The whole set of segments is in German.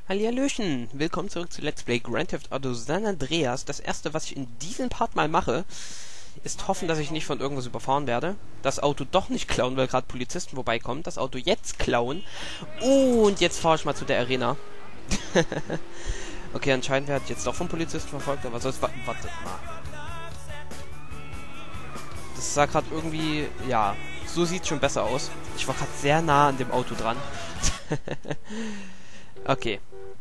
Hallihallöchen, willkommen zurück zu Let's Play Grand Theft Auto San Andreas. Das erste, was ich in diesem Part mal mache, ist hoffen, dass ich nicht von irgendwas überfahren werde. Das Auto doch nicht klauen, weil gerade Polizisten vorbeikommen. Das Auto jetzt klauen. Und jetzt fahre ich mal zu der Arena. Okay, anscheinend werde ich jetzt doch vom Polizisten verfolgt, aber sonst... Wartet mal. Das sah gerade irgendwie... Ja, so sieht es schon besser aus. Ich war gerade sehr nah an dem Auto dran. Okay.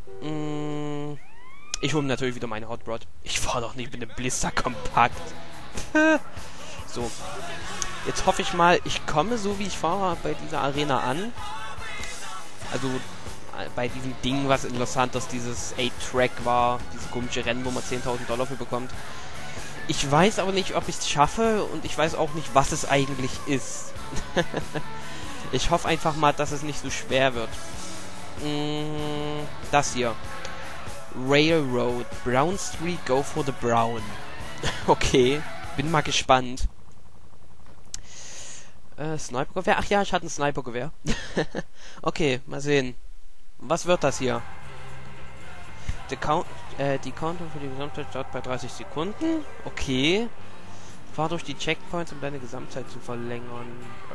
Ich hole natürlich wieder meine Hot Rod. Ich fahre doch nicht mit dem Blister kompakt. So. Jetzt hoffe ich mal, ich komme so wie ich fahre bei dieser Arena an. Also bei diesem Ding, was in Los Santos dieses 8-Track war. Dieses komische Rennen, wo man $10.000 für bekommt. Ich weiß aber nicht, ob ich es schaffe und ich weiß auch nicht, was es eigentlich ist. Ich hoffe einfach mal, dass es nicht so schwer wird. Das hier. Railroad. Brown Street, go for the brown. Okay, bin mal gespannt. Snipergewehr? Ach ja, ich hatte ein Snipergewehr. Okay, mal sehen. Was wird das hier? Die Counter für die Gesamtzeit startet bei 30 Sekunden. Okay. Fahr durch die Checkpoints, um deine Gesamtzeit zu verlängern.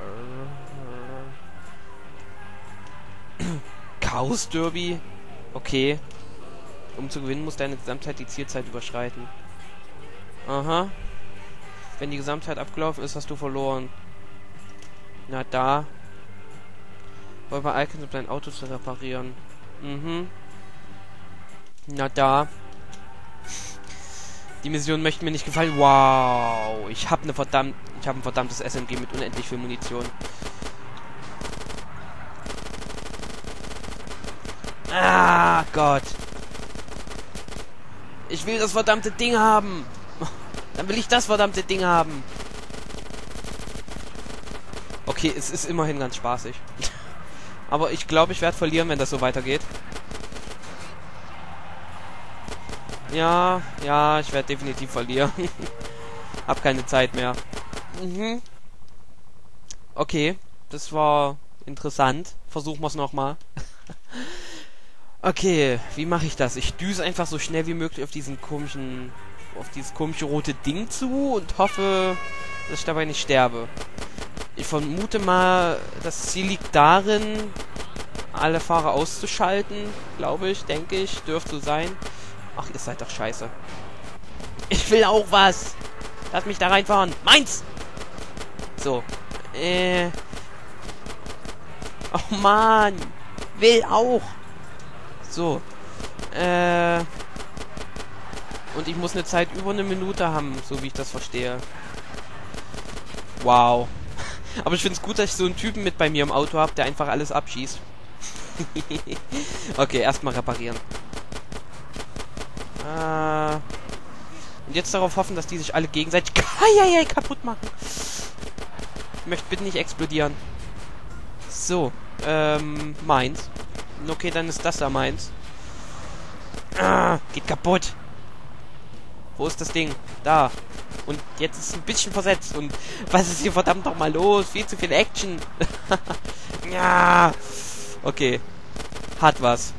Chaos Derby. Okay. Um zu gewinnen, muss deine Gesamtzeit die Zielzeit überschreiten. Aha. Wenn die Gesamtzeit abgelaufen ist, hast du verloren. Na da. Räuber Icons, um dein Auto zu reparieren. Mhm. Na da. Die Mission möchte mir nicht gefallen. Wow. Ich habe ein verdammtes SMG mit unendlich viel Munition. Ah, Gott. Ich will das verdammte Ding haben. Dann will ich das verdammte Ding haben. Okay, es ist immerhin ganz spaßig. Aber ich glaube, ich werde verlieren, wenn das so weitergeht. Ja, ich werde definitiv verlieren. Hab keine Zeit mehr. Mhm. Okay, das war interessant. Versuchen wir es nochmal. Okay, wie mache ich das? Ich düse einfach so schnell wie möglich auf dieses komische rote Ding zu und hoffe, dass ich dabei nicht sterbe. Ich vermute mal, das Ziel liegt darin, alle Fahrer auszuschalten, glaube ich, denke ich, dürfte so sein. Ach, ihr seid doch scheiße. Ich will auch was! Lass mich da reinfahren! Meins! So. Oh Mann! Will auch! So. Und ich muss eine Zeit über eine Minute haben, so wie ich das verstehe. Wow. Aber ich finde es gut, dass ich so einen Typen mit bei mir im Auto habe, der einfach alles abschießt. Okay, erstmal reparieren. Und jetzt darauf hoffen, dass die sich alle gegenseitig kaputt machen. Ich möchte bitte nicht explodieren. So, meins. Okay, dann ist das da meins. Geht kaputt. Wo ist das Ding? Da. Und jetzt ist es ein bisschen versetzt. Und was ist hier verdammt nochmal los? Viel zu viel Action. Ja. Okay. Hat was.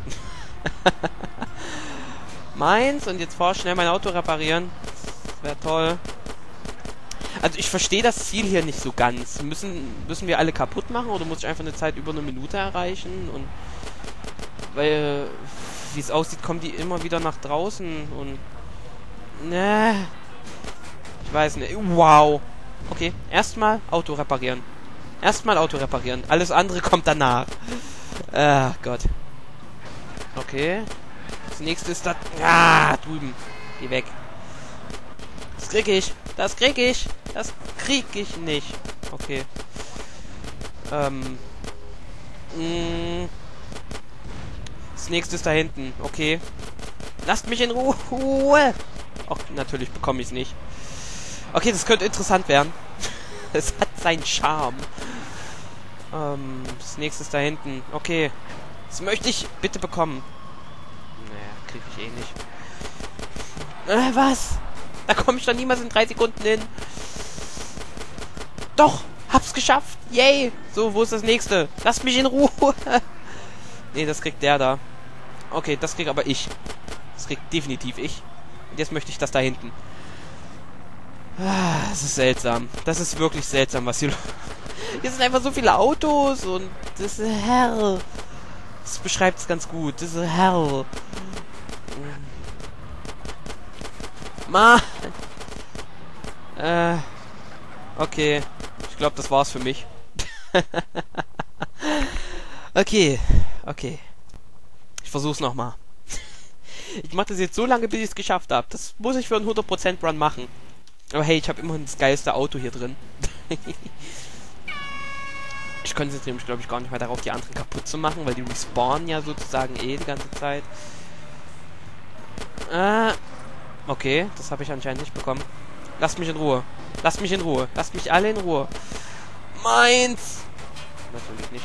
Meins. Und jetzt fahr schnell mein Auto reparieren. Das wäre toll. Also ich verstehe das Ziel hier nicht so ganz. Müssen wir alle kaputt machen? Oder muss ich einfach eine Zeit über eine Minute erreichen? Und weil, wie es aussieht, kommen die immer wieder nach draußen und... Ne. Ich weiß nicht. Wow. Okay, erstmal Auto reparieren. Alles andere kommt danach. Ach Gott. Okay. Das nächste ist das... Ah, drüben. Geh weg. Das krieg ich nicht. Okay. Das nächste ist da hinten. Okay. Lasst mich in Ruhe. Ach, natürlich bekomme ich es nicht. Okay, das könnte interessant werden. Es hat seinen Charme. Das nächste ist da hinten. Okay. Das möchte ich bitte bekommen. Naja, kriege ich eh nicht. Was? Da komme ich doch niemals in 3 Sekunden hin. Doch, hab's geschafft. Yay. So, wo ist das nächste? Lasst mich in Ruhe. Nee, das kriegt der da. Okay, das krieg aber ich. Das kriegt definitiv ich. Und jetzt möchte ich das da hinten. Ah, das ist seltsam. Das ist wirklich seltsam, was hier... Hier sind einfach so viele Autos und... Das ist hell. Das beschreibt es ganz gut. Das ist hell. Mann! Okay. Ich glaube, das war's für mich. Okay. Okay. Ich versuch's nochmal. Ich mache das jetzt so lange, bis ich es geschafft habe. Das muss ich für einen 100% Run machen. Aber hey, ich habe immerhin das geilste Auto hier drin. Ich konzentriere mich, glaube ich, gar nicht mehr darauf, die anderen kaputt zu machen, weil die respawnen ja sozusagen die ganze Zeit. Okay, das habe ich anscheinend nicht bekommen. Lasst mich in Ruhe. Lasst mich in Ruhe. Lasst mich alle in Ruhe. Meins! Natürlich nicht.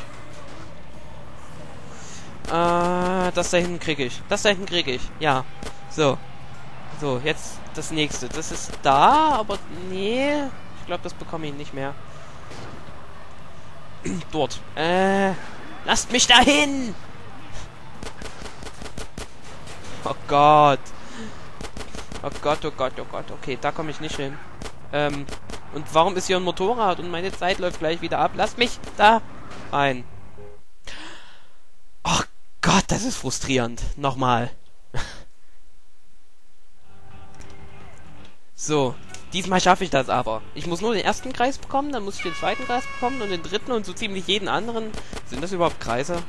Das da hinten kriege ich. Das da hinten kriege ich. Ja. So. So, jetzt das nächste. Das ist da, aber nee. Ich glaube, das bekomme ich nicht mehr. Dort. Lasst mich dahin! Oh Gott. Oh Gott, oh Gott, oh Gott. Okay, da komme ich nicht hin. Und warum ist hier ein Motorrad? Und meine Zeit läuft gleich wieder ab. Lasst mich da rein. Oh Gott, das ist frustrierend. Nochmal. So. Diesmal schaffe ich das aber. Ich muss nur den ersten Kreis bekommen, dann muss ich den zweiten Kreis bekommen und den dritten und so ziemlich jeden anderen. Sind das überhaupt Kreise?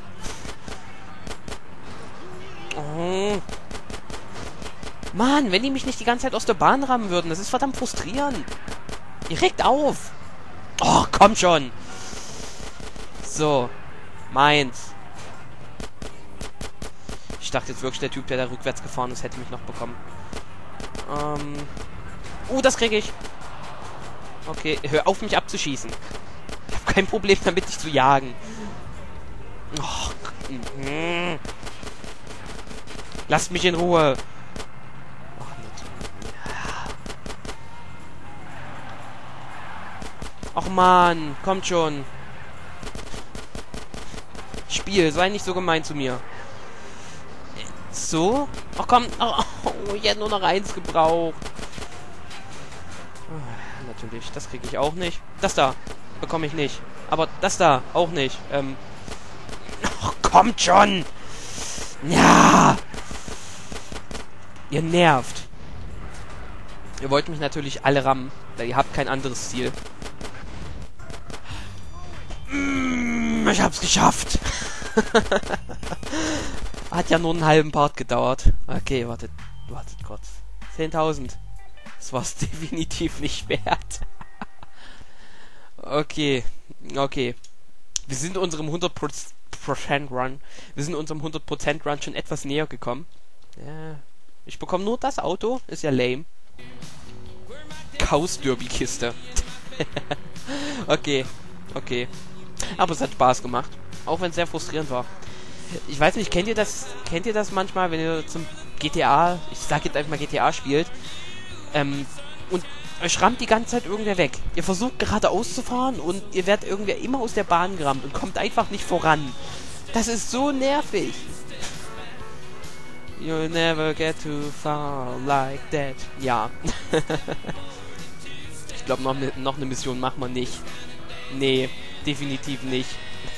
Oh. Mann, wenn die mich nicht die ganze Zeit aus der Bahn rammen würden, das ist verdammt frustrierend. Ihr regt auf. Oh, komm schon. So. Meins. Ich dachte jetzt wirklich, der Typ, der da rückwärts gefahren ist, hätte mich noch bekommen. Das kriege ich. Okay, hör auf, mich abzuschießen. Ich habe kein Problem damit, dich zu jagen. Oh, lasst mich in Ruhe. Ach man, kommt schon. Spiel, sei nicht so gemein zu mir. So? Ach komm. Oh, ich hätte nur noch eins gebraucht. Natürlich, das kriege ich auch nicht. Das da bekomme ich nicht. Aber das da auch nicht. Ach, kommt schon! Ja! Ihr nervt. Ihr wollt mich natürlich alle rammen, weil ihr habt kein anderes Ziel. Ich hab's geschafft! Hat ja nur einen halben Part gedauert. Okay, wartet kurz. 10.000. Das war's definitiv nicht wert. Okay. Wir sind unserem 100% Run. Wir sind unserem 100% Run schon etwas näher gekommen. Ja. Ich bekomme nur das Auto. Ist ja lame. Chaos Derby Kiste. Okay. Aber es hat Spaß gemacht. Auch wenn es sehr frustrierend war. Ich weiß nicht, kennt ihr das manchmal, wenn ihr zum GTA, ich sag jetzt einfach mal GTA spielt, und euch rammt die ganze Zeit irgendwer weg. Ihr versucht geradeaus zu fahren und ihr werdet irgendwer immer aus der Bahn gerammt und kommt einfach nicht voran. Das ist so nervig. You'll never get too far like that. Ja. Ich glaube, noch eine Mission machen wir nicht. Nee, definitiv nicht.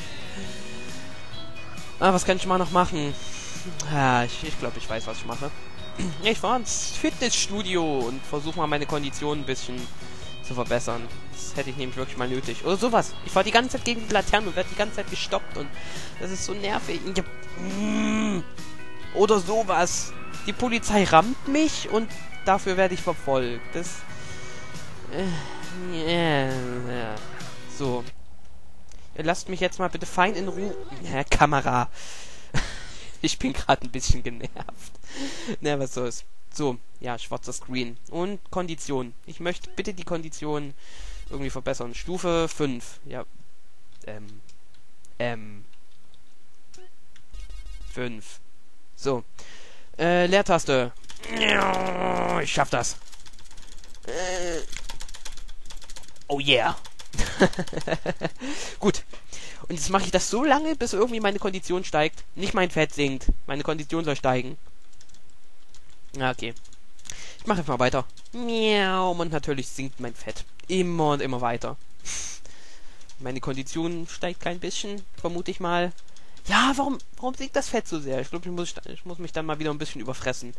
Was kann ich mal noch machen? Ich glaube, ich weiß, was ich mache. Ich fahre ins Fitnessstudio und versuche mal meine Kondition ein bisschen zu verbessern. Das hätte ich nämlich wirklich mal nötig. Oder sowas. Ich fahre die ganze Zeit gegen die Laternen und werde die ganze Zeit gestoppt und das ist so nervig. Oder sowas. Die Polizei rammt mich und dafür werde ich verfolgt. Das... So. Ihr lasst mich jetzt mal bitte fein in Ruhe... Kamera. Ich bin gerade ein bisschen genervt. Na, was soll's. So, ja, schwarzer Screen. Und Kondition. Ich möchte bitte die Kondition irgendwie verbessern. Stufe 5. Ja. 5. So. Leertaste. Ich schaff das. Oh yeah. Gut. Und jetzt mache ich das so lange, bis irgendwie meine Kondition steigt. Nicht mein Fett sinkt. Meine Kondition soll steigen. Ja, okay. Ich mache einfach mal weiter. Miau. Und natürlich sinkt mein Fett. Immer und immer weiter. Meine Kondition steigt kein bisschen, vermute ich mal. Ja, warum sinkt das Fett so sehr? Ich glaube, ich muss mich dann mal wieder ein bisschen überfressen.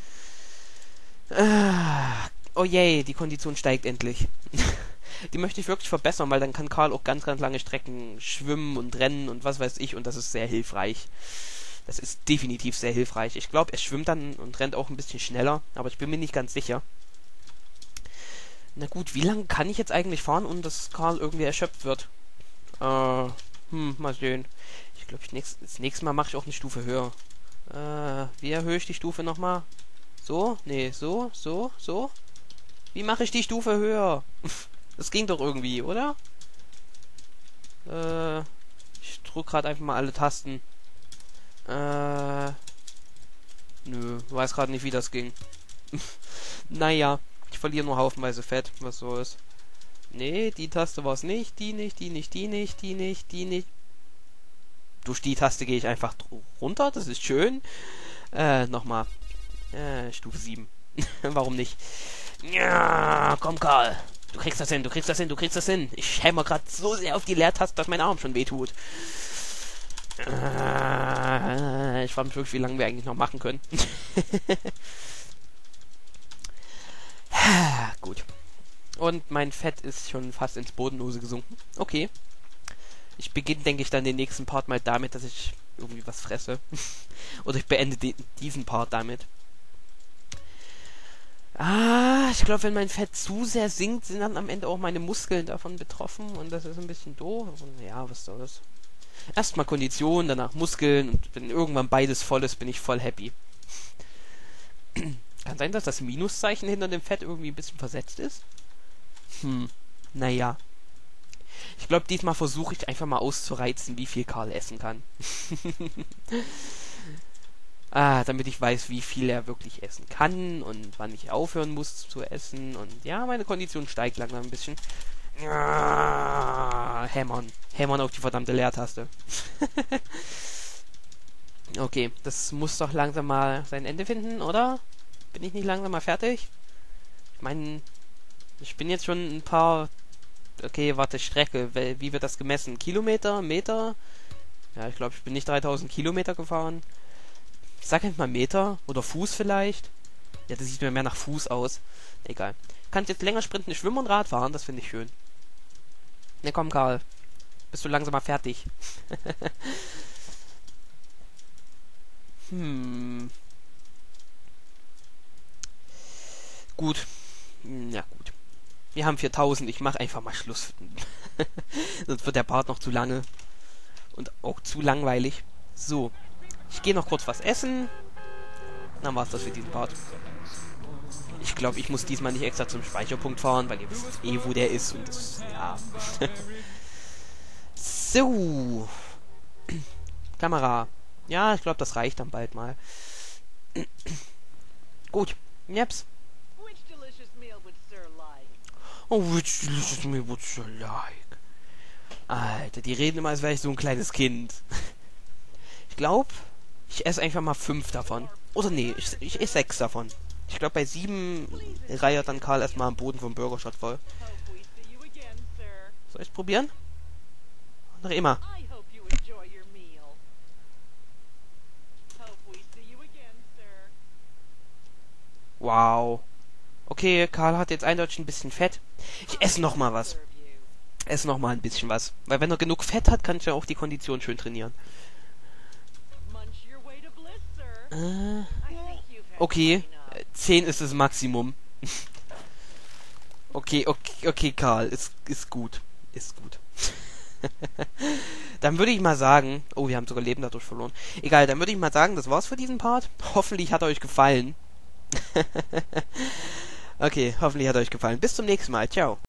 Oh je, die Kondition steigt endlich. Die möchte ich wirklich verbessern, weil dann kann Karl auch ganz, ganz lange Strecken schwimmen und rennen und was weiß ich. Und das ist sehr hilfreich. Das ist definitiv sehr hilfreich. Ich glaube, er schwimmt dann und rennt auch ein bisschen schneller. Aber ich bin mir nicht ganz sicher. Na gut, wie lange kann ich jetzt eigentlich fahren, ohne dass Karl irgendwie erschöpft wird? Mal sehen. Ich glaube, das nächste Mal mache ich auch eine Stufe höher. Wie erhöhe ich die Stufe nochmal? So? Nee, so? Wie mache ich die Stufe höher? Das ging doch irgendwie, oder? Ich drücke gerade einfach mal alle Tasten. Nö, weiß gerade nicht, wie das ging. Naja, ich verliere nur haufenweise Fett, was so ist. Nee, die Taste war es nicht, die nicht. Durch die Taste gehe ich einfach runter, das ist schön. Nochmal. Stufe 7. Warum nicht? Ja, komm Karl. Du kriegst das hin. Ich hämmer gerade so sehr auf die Leertaste, dass mein Arm schon wehtut. Ich frage mich wirklich, wie lange wir eigentlich noch machen können. Gut. Und mein Fett ist schon fast ins Bodenlose gesunken. Okay. Ich beginne, denke ich, dann den nächsten Part mal damit, dass ich irgendwie was fresse. Oder ich beende diesen Part damit. Ich glaube, wenn mein Fett zu sehr sinkt, sind dann am Ende auch meine Muskeln davon betroffen. Und das ist ein bisschen doof. Und ja, was soll's. Erstmal Kondition, danach Muskeln. Und wenn irgendwann beides voll ist, bin ich voll happy. Kann sein, dass das Minuszeichen hinter dem Fett irgendwie ein bisschen versetzt ist? Naja. Ich glaube, diesmal versuche ich einfach mal auszureizen, wie viel Karl essen kann. Damit ich weiß, wie viel er wirklich essen kann und wann ich aufhören muss zu essen. Und ja, meine Kondition steigt langsam ein bisschen. Hämmern auf die verdammte Leertaste. Okay, das muss doch langsam mal sein Ende finden, oder? Bin ich nicht langsam mal fertig? Ich meine, ich bin jetzt schon ein paar... Okay, warte, Strecke. Wie wird das gemessen? Kilometer? Meter? Ja, ich glaube, ich bin nicht 3000 Kilometer gefahren. Ich sag einfach mal Meter. Oder Fuß vielleicht. Ja, das sieht mir mehr nach Fuß aus. Egal. Kann ich jetzt länger sprinten, schwimmen und Rad fahren? Das finde ich schön. Ne, komm, Karl. Bist du langsam mal fertig? Gut. Ja, gut. Wir haben 4000. Ich mache einfach mal Schluss. Sonst wird der Part noch zu lange. Und auch zu langweilig. So. Ich gehe noch kurz was essen. Dann war's das für diesen Part. Ich glaube, ich muss diesmal nicht extra zum Speicherpunkt fahren, weil ihr wisst eh, wo der ist. Und das, ja. So. Kamera. Ja, ich glaube, das reicht dann bald mal. Gut. Jeps. Oh, which delicious meal would Sir like? Alter, die reden immer, als wäre ich so ein kleines Kind. Ich glaube, ich esse einfach mal 5 davon. Oder nee, ich esse 6 davon. Ich glaube, bei 7 reiert dann Karl erstmal am Boden vom Burgershot voll. Soll ich probieren? Noch immer. Wow. Okay, Karl hat jetzt eindeutig ein bisschen Fett. Ich esse noch mal was. Esse noch mal ein bisschen was. Weil wenn er genug Fett hat, kann ich ja auch die Kondition schön trainieren. Okay. 10 ist das Maximum. Okay, Karl. Ist gut. Ist gut. Dann würde ich mal sagen... Oh, wir haben sogar Leben dadurch verloren. Egal, dann würde ich mal sagen, das war's für diesen Part. Hoffentlich hat er euch gefallen. Okay, hoffentlich hat euch gefallen. Bis zum nächsten Mal. Ciao.